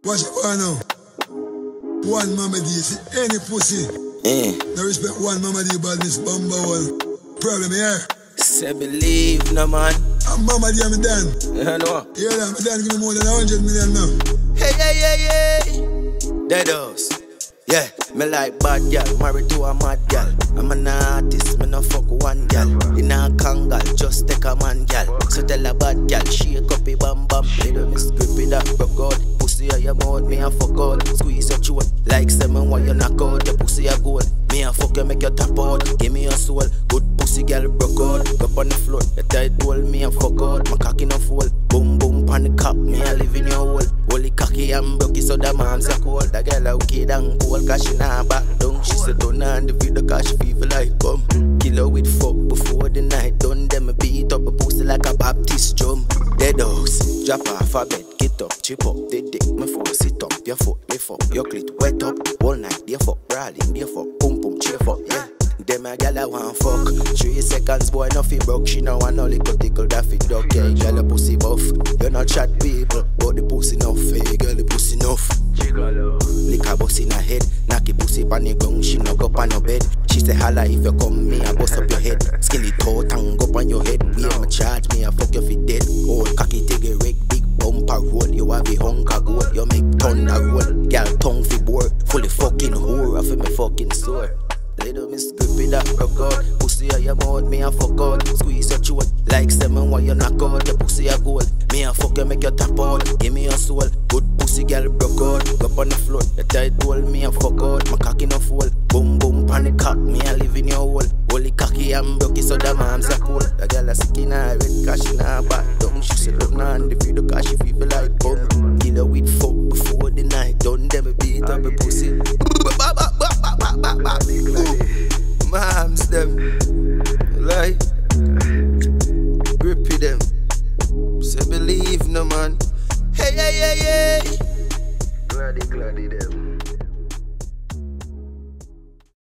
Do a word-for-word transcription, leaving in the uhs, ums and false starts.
Watch it one now. One mama D, see any pussy. Eh. No respect one mama D, badness, bamba one. Problem here. Say believe no man. I'm mama D, I'm done. You know. Yeah, I'm done. Give me more than a hundred million now. Hey, hey, hey, hey. Dead house. Yeah, me like bad gal, married to a mad gal. I'm an artist, me no fuck one gal. In a kangal, just take a man gal. So tell a bad gal, shake up a bam bam. Little miss grippy that broke out. Pussy a your mouth, me a fuck out. Squeeze your throat, like semen while you knock out. Your pussy a gold, me a fuck you make you tap out. Give me your soul, good pussy gal broke out. Up on the floor, your tight told me a fuck out. My cocky no fall, boom boom pan the cop. Me a live in your hole. Holy cocky and broky so the mom's a cold. The girl a wicked and cold cause she nah back down. She said don't on the video cause she feel like come. Kill her with fuck before the night done. Then me beat up a pussy like a Baptist drum. Dead house, drop off a bed, get up, chip up. The dick me force sit up, your foot lift up. Your clit wet up, all night they fuck, brawling they fuck. Boom boom cheer fuck, yeah. Them a gal a want fuck. Three seconds boy nothing broke. She know want no little tickle that fit dog. Yeah, gal a pussy buff. You not chat people, but the pussy enough. Hey, girl the pussy enough. Lick a bus in her head, knock a pussy pan the ground. She knock up on her bed. She say Halah if you come me I bust up your head. Skinny toe tongue up on your head. We am a charge me I fuck your feet dead. Old cocky take a wreck, big bumper roll. You have a hunker gold. You make thunder roll. Gal tongue fi bore, fully fucking whore. I feel me fucking sore. Little miss grippy that broke out. Pussy a your mouth, me a fuck out. Squeeze your throat, like semen while you knock out. Your pussy a gold, me a fuck you make you tap out. Give me your soul, good pussy girl broke out. Up on the floor, your tight told me a fuck out. My cocky no fall, boom boom pan the cock. Me a live in your hole. Holy cocky and broky so the mom's a cool. The girl a sick in her head cause she nah back down. She said love nah on the video cause she feel like bum. Kill her with fuck before the night done. Then me beat up a pussy. Moms them like grippy them. Say believe no man. Hey hey hey hey. Gladdy gladdy them.